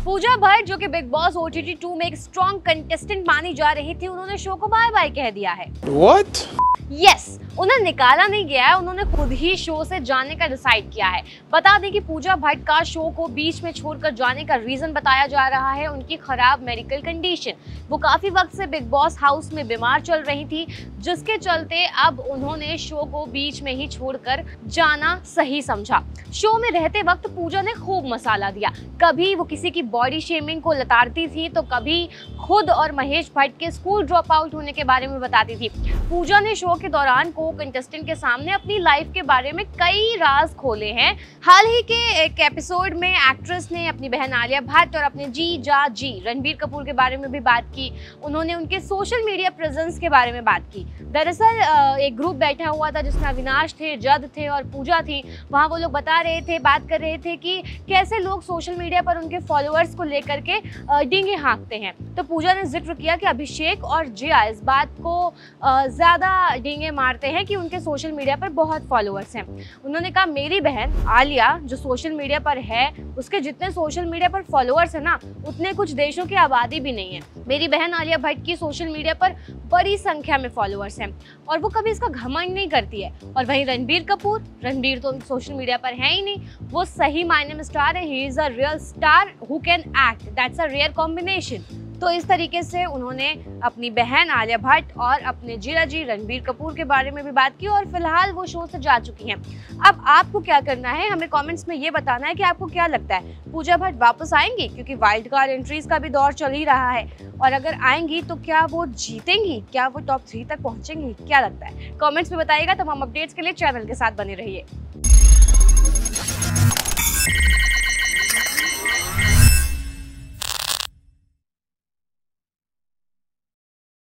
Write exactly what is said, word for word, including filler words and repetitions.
पूजा भट्ट जो कि Bigg Boss O T T two में एक स्ट्रॉन्ग कंटेस्टेंट मानी जा रही थी, उन्होंने शो को बाय बाय कह दिया है। What? यस yes, उन्हें निकाला नहीं गया है, उन्होंने खुद ही शो से जाने का डिसाइड किया है। बता दें कि पूजा भट्ट का शो को बीच में छोड़कर जाने का रीजन बताया जा रहा है उनकी खराब मेडिकल कंडीशन। वो काफी वक्त से बिग बॉस हाउस में बीमार चल रही थी, जिसके चलते अब उन्होंने शो को बीच में ही छोड़कर जाना सही समझा। शो में रहते वक्त पूजा ने खूब मसाला दिया, कभी वो किसी की बॉडी शेमिंग को लताड़ती थी तो कभी खुद और महेश भट्ट के स्कूल ड्रॉप आउट होने के बारे में बताती थी। पूजा ने शो के दौरान को कंटेस्टेंट के सामने अपनी लाइफ के बारे में कई राज खोले हैं। हाल ही के एक एपिसोड में एक्ट्रेस ने अपनी बहन आलिया भट्ट और अपने जी जा जी रणबीर कपूर के बारे में भी बात की। उन्होंने उनके सोशल मीडिया प्रेजेंस के बारे में बात की। दरअसल एक ग्रुप बैठा हुआ था जिसमें अविनाश थे, जद थे और पूजा थी। वहाँ वो लोग बता रहे थे, बात कर रहे थे कि कैसे लोग सोशल मीडिया पर उनके फॉलोअर्स को लेकर के डींगे हाँकते हैं। तो पूजा ने जिक्र किया कि अभिषेक और जिया इस बात को ज़्यादा डींगे मारते हैं कि उनके सोशल मीडिया पर बहुत फॉलोअर्स हैं। उन्होंने कहा मेरी बहन आलिया जो सोशल मीडिया पर है, उसके जितने सोशल मीडिया पर फॉलोअर्स है ना, उतने कुछ देशों की आबादी भी नहीं है। मेरी बहन आलिया भट्ट की सोशल मीडिया पर बड़ी संख्या में फॉलोअर्स हैं और वो कभी इसका घमंड नहीं करती है। और वहीं रणबीर कपूर, रणबीर तो सोशल मीडिया पर है ही नहीं, वो सही मायने में स्टार है। He is a real star who can act, that's a rare combination. तो इस तरीके से उन्होंने अपनी बहन आलिया भट्ट और अपने जीजा जी रणबीर कपूर के बारे में भी बात की और फिलहाल वो शो से जा चुकी हैं। अब आपको क्या करना है, हमें कमेंट्स में ये बताना है कि आपको क्या लगता है, पूजा भट्ट वापस आएंगी? क्योंकि वाइल्ड कार्ड एंट्रीज का भी दौर चल ही रहा है, और अगर आएंगी तो क्या वो जीतेंगी, क्या वो टॉप थ्री तक पहुंचेंगी? क्या लगता है, कमेंट्स में बताइएगा। तमाम अपडेट्स के लिए चैनल के साथ बने रहिए।